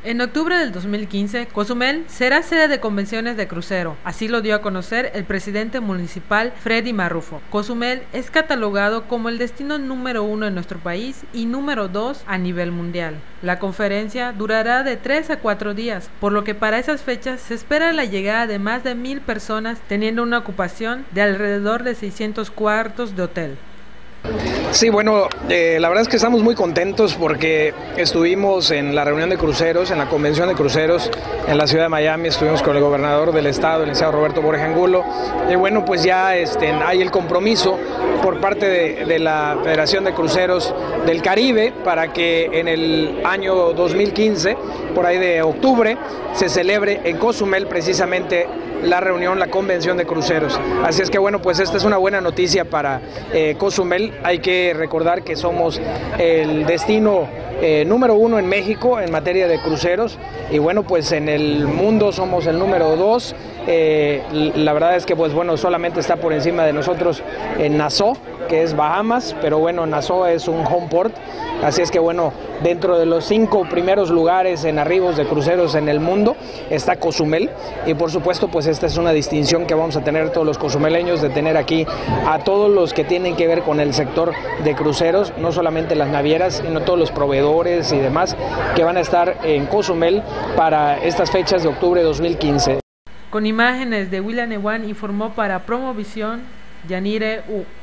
En octubre del 2015, Cozumel será sede de convenciones de crucero, así lo dio a conocer el presidente municipal Freddy Marrufo. Cozumel es catalogado como el destino número 1 en nuestro país y número 2 a nivel mundial. La conferencia durará de 3 a 4 días, por lo que para esas fechas se espera la llegada de más de 1000 personas, teniendo una ocupación de alrededor de 600 cuartos de hotel. Sí, bueno, la verdad es que estamos muy contentos porque estuvimos en la reunión de cruceros, en la convención de cruceros en la ciudad de Miami, estuvimos con el gobernador del estado, el licenciado Roberto Borja Angulo, y bueno, pues ya hay el compromiso por parte de la Federación de Cruceros del Caribe para que en el año 2015, por ahí de octubre, se celebre en Cozumel precisamente la reunión, la convención de cruceros. Así es que bueno, pues esta es una buena noticia para Cozumel. Hay que recordar que somos el destino número 1 en México en materia de cruceros y bueno, pues en el mundo somos el número 2. La verdad es que pues bueno, solamente está por encima de nosotros en Nassau, que es Bahamas, pero bueno, Nassau es un home port, así es que bueno, dentro de los 5 primeros lugares en arribos de cruceros en el mundo está Cozumel y por supuesto pues esta es una distinción que vamos a tener todos los cozumeleños de tener aquí a todos los que tienen que ver con el sector de cruceros, no solamente las navieras, sino todos los proveedores y demás que van a estar en Cozumel para estas fechas de octubre de 2015. Con imágenes de William Ewan informó para Promovisión Yanire U.